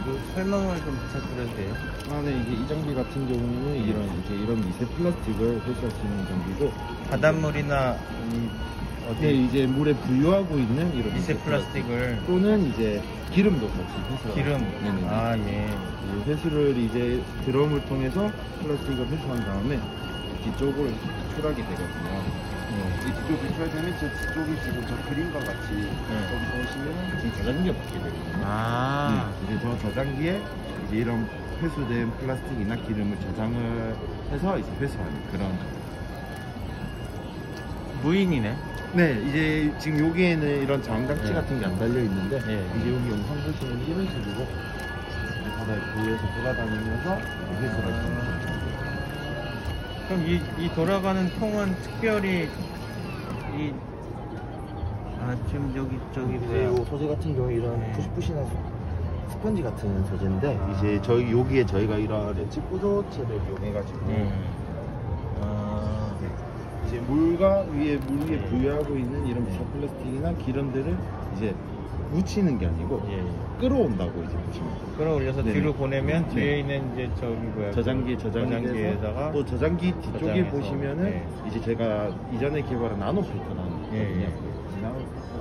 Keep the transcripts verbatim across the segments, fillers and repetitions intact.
뭐 설명을 좀 부탁드려도 돼요? 아, 네, 이제 이 장비 같은 경우는 이런 이제 이런 미세 플라스틱을 회수할 수 있는 장비고, 바닷물이나 이 어디 네, 이제 물에 부유하고 있는 이런 미세 플라스틱을 또는 이제 기름도 같이 회수. 기름. 네네. 아, 예. 이 회수를 이제 드럼을 통해서 플라스틱을 회수한 다음에 뒤쪽으로 추출하게 되거든요. 네. 이 뒤쪽 배출되면 저 뒤쪽이 지금 저 그림과 같이 여기 보시면 지금 저장기가 붙게 되거든요. 아, 네, 이제 저 저장기에 이제 이런 회수된 플라스틱이나 기름을 저장을 해서 이제 회수하는 그런. 무인이네. 네, 이제 지금 여기에는 이런 장장치 네. 같은 게 안 달려 있는데, 네. 이제 여기 영상 보시면 이런 식으로 이제 바다에 부여해서 돌아다니면서 회수를 할 수 있는 거죠. 그럼 이, 이 돌아가는 통은 특별히 이 아, 지금 여기 저기 이제 뭐야? 이 소재 같은 경우 이런 네. 푸시푸시나 스펀지 같은 소재인데, 이제 저희 여기에 저희가 이런 렌치 구조체를 이용해가지고 네. 아, 이제 물과 위에 물 위에 네. 부여하고 있는 이런 미세 플라스틱이나 기름들을 이제 묻히는 게 아니고 예. 끌어온다고 이제 보시면 돼요. 끌어올려서 네네. 뒤로 보내면 네. 뒤에 있는 이제 저기 뭐야? 저장기 저장기에서 저장기에다가 또 저장기 뒤쪽에 저장해서, 보시면은 네. 이제 제가 이전에 개발한 나노 필터라는 게 예, 있거든요. 예. 이 나노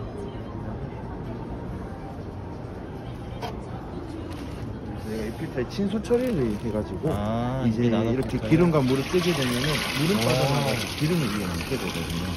내가 이 필터에 친수 처리를 해가지고 아, 이제 이게 나노 이렇게 필터예요? 기름과 물을 뜨게 되면은 물은 오. 빠져나가서 기름을 위에 남게 되거든요.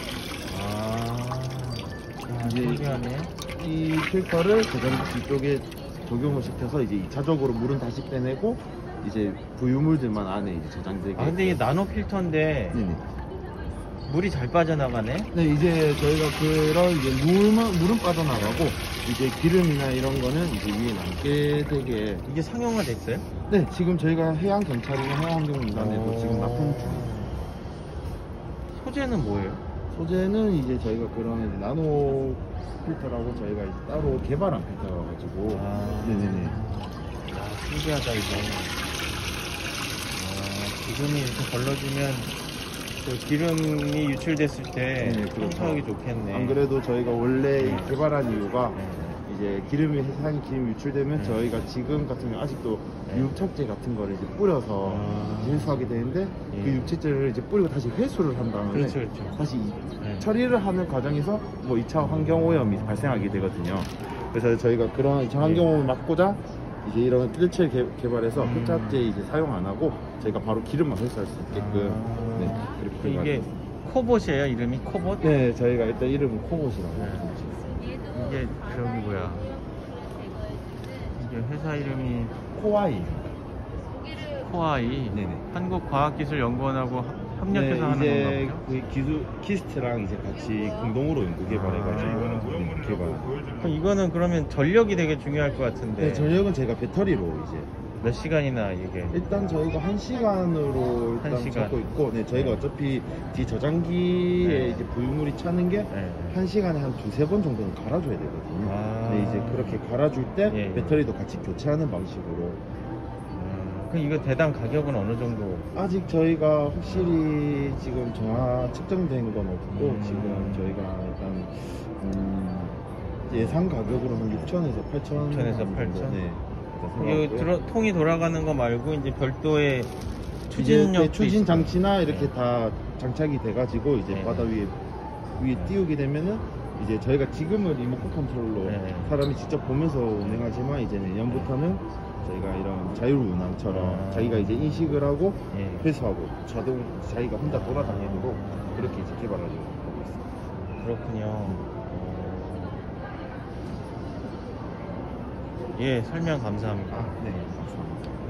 아, 이제 신기하네. 이 필터를 저장기 뒤쪽에 적용을 시켜서 이제 이 차적으로 물은 다시 빼내고 이제 부유물들만 안에 이제 저장되게. 아, 근데 이게 나노 필터인데 네네. 물이 잘 빠져나가네. 네, 이제 저희가 그런 이제 물만 물은 빠져나가고 이제 기름이나 이런 거는 이제 위에 남게 되게. 이게 상용화 됐어요? 네, 지금 저희가 해양 경찰이나 해양환경공단에도 지금 납품 중. 소재는 뭐예요? 소재는 이제 저희가 그런 이제 나노 필터라고 저희가 이제 따로 개발한 필터라 가지고. 아. 네네네. 야, 신기하다 이거. 아, 기름이 이렇게 걸러지면 그 기름이 유출됐을 때 네, 그렇죠. 청소하기 좋겠네. 안 그래도 저희가 원래 네. 개발한 이유가 네. 이제 기름이 해상 기름 유출되면 네. 저희가 지금 같은 경우 아직도 네. 유착제 같은 거를 이제 뿌려서 아. 이제 회수하게 되는데, 예. 그 육체제를 이제 뿌리고 다시 회수를 한 다음에 그렇죠, 그렇죠. 다시 이- 네. 처리를 하는 과정에서 뭐 이 차 환경오염이 발생하게 되거든요. 그래서 저희가 그런 이 차 환경오염을 막고자 이제 이런 필터를 개, 개발해서 음. 흡착제 이제 사용 안 하고 저희가 바로 기름만 회수할 수 있게끔. 아. 네, 이렇게 이게 개발했습니다. 코봇이에요? 이름이 코봇? 네, 저희가 일단 이름은 코봇이라고. 네. 이게 저기 뭐야? 이게 회사 이름이 코아이. 코아이. 네네. 한국과학기술연구원하고 합- 협력해서 하는 네, 건가 이제 보죠? 그 기술 키스트랑 이제 같이 공동으로 연구 개발해가지고 아. 네, 개발. 그럼 이거는 그러면 전력이 되게 중요할 것 같은데. 네, 전력은 제가 배터리로 이제 몇 시간이나 이게? 일단 저희가 한 시간으로 일단 한 시간. 잡고 있고, 네, 저희가 네. 어차피 뒤 저장기에 네. 이제 부유물이 차는 게 네. 한 시간에 한 두세 번 정도는 갈아줘야 되거든요. 아. 네, 이제 그렇게 갈아줄 때 예, 예. 배터리도 같이 교체하는 방식으로. 음, 그럼 이거 대당 가격은 어느 정도? 아직 저희가 확실히 지금 정확 측정된 건 없고, 음. 지금 저희가 일단 음, 예상 가격으로는 육천에서 팔천. 육천에서 팔천? 네. 이 들어, 통이 돌아가는 거 말고 이제 별도의 추진 추진력 추진 장치나 이렇게 다 장착이 돼가지고 이제 네. 바다 위에 위에 띄우게 되면은 이제 저희가 지금은 리모컨 컨트롤로 네. 사람이 직접 보면서 운행하지만 이제 내년부터는 저희가 이런 자율 운항처럼 아. 자기가 이제 인식을 하고 예. 회수하고 자동 자기가 혼자 돌아다니도록 그렇게 이제 개발하려고 하고 있습니다. 그렇군요. 어. 예, 설명 감사합니다. 아, 네.